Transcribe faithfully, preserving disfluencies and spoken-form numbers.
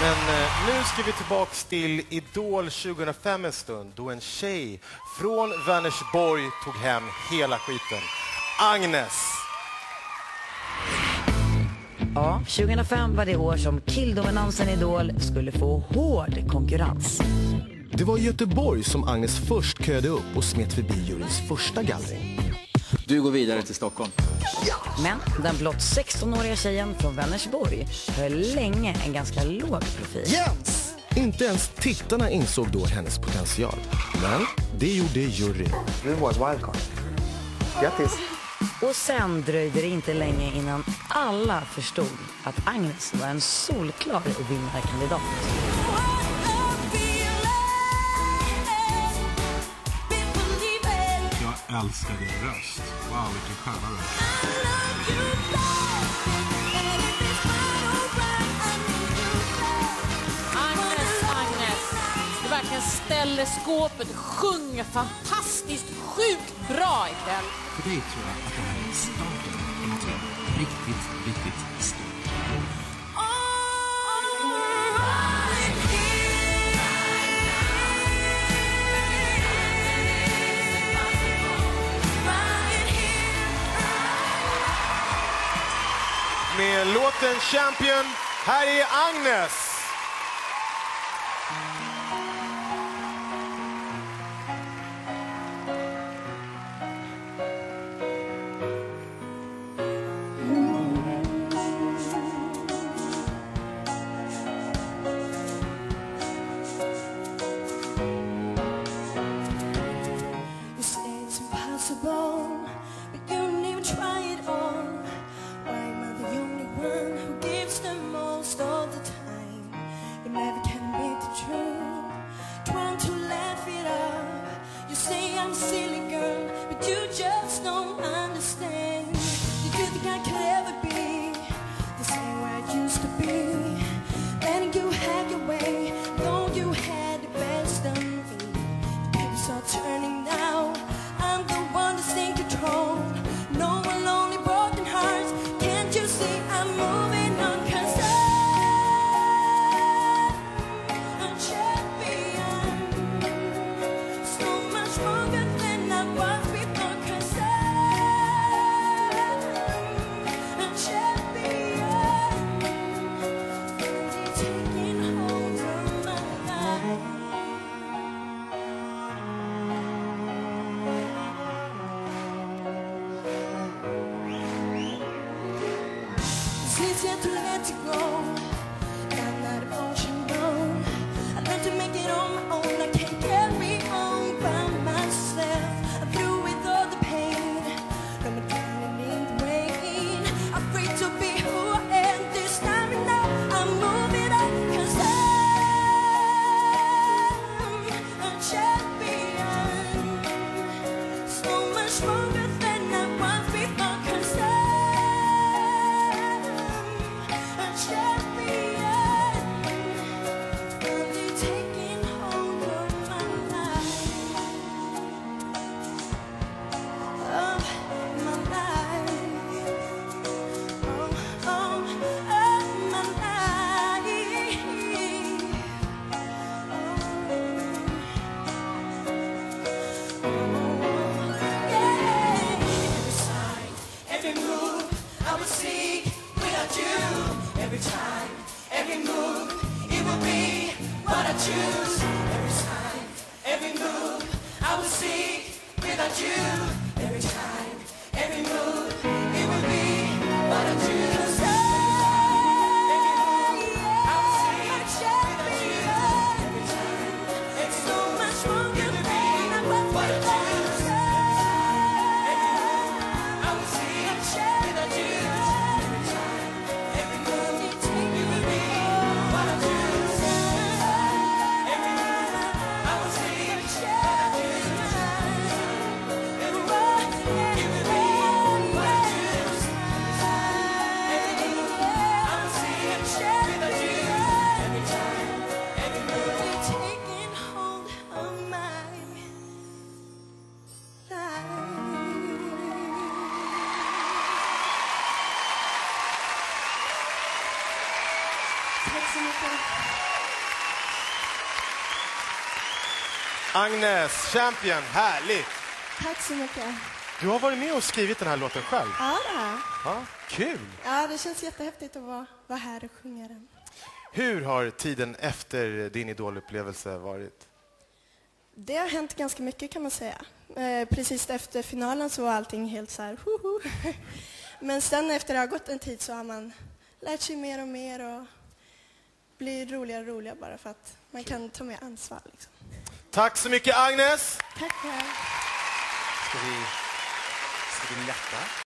Men eh, nu ska vi tillbaks till Idol tjugohundrafem en stund, då en tjej från Vänersborg tog hem hela skiten. Agnes. Ja, tjugohundrafem var det år som killdominansen Idol skulle få hård konkurrens. Det var i Göteborg som Agnes först köade upp och smet förbi juryns första gallring. Du går vidare till Stockholm. Ja. Men den blott sexton-åriga tjejen från Vänersborg höll länge en ganska låg profil. Yes! Inte ens tittarna insåg då hennes potential. Men det gjorde juryn. Det var wildcard. Grattis! Och sen dröjde det inte länge innan alla förstod att Agnes var en solklar vinnarkandidat. Jag älskar din röst. Wow, vilken stjärna röst. Agnes, Agnes. Du verkligen ställer skåpet, sjunger fantastiskt, sjukt bra ikväll. För dig tror jag att det här är starten på någonting riktigt, riktigt stort. Med låten Champion, här är Agnes. så mycket. Agnes, champion, härligt! Tack så mycket. Du har varit med och skrivit den här låten själv. Ja, det här. Ja, kul! Ja, det känns jättehäftigt att vara, vara här och sjunga den. Hur har tiden efter din idolupplevelse varit? Det har hänt ganska mycket kan man säga. Eh, precis efter finalen så var allting helt så här, hoho. Men sen efter det har gått en tid så har man lärt sig mer och mer och blir roligare och roligare bara för att man kan ta mer ansvar. Liksom. Tack så mycket, Agnes! Tack. Ska vi, ska vi lätta?